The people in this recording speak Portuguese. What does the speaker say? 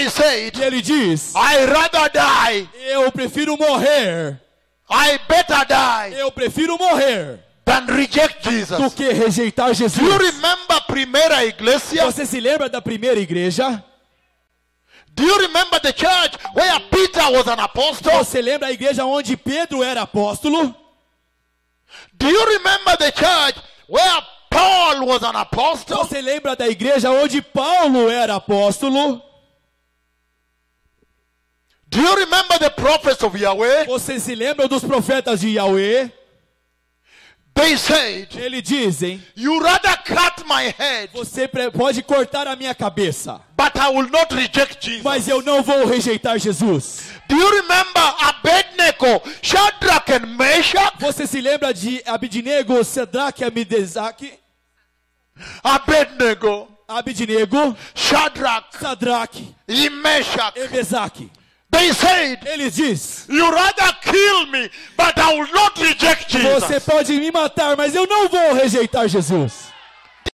They said, E ele diz: I rather die. eu prefiro morrer. I better die Eu prefiro morrer than reject do Jesus. que rejeitar Jesus. Do you remember primeira iglesia? Você se lembra da primeira igreja? Do you remember the church where Peter was an apostle? Você lembra a igreja onde Pedro era apóstolo? Do you remember the church where Paul was an apostle? Você lembra da igreja onde Paulo era apóstolo? Do you remember the prophets of Yahweh? Você se lembra dos profetas de Yahweh? They said, Eles dizem: you rather cut my head, você pode cortar a minha cabeça, but I will not reject Jesus. mas eu não vou rejeitar Jesus. Do you remember Abednego, Shadrach and Meshach? Você se lembra de Abednego, Sadraque e Mesaque? Abednego, Shadrach Sadraque e Meshach. e Mesaque. They said, Eles dizem: you rather kill me, but I will not reject Jesus. você pode me matar, mas eu não vou rejeitar Jesus.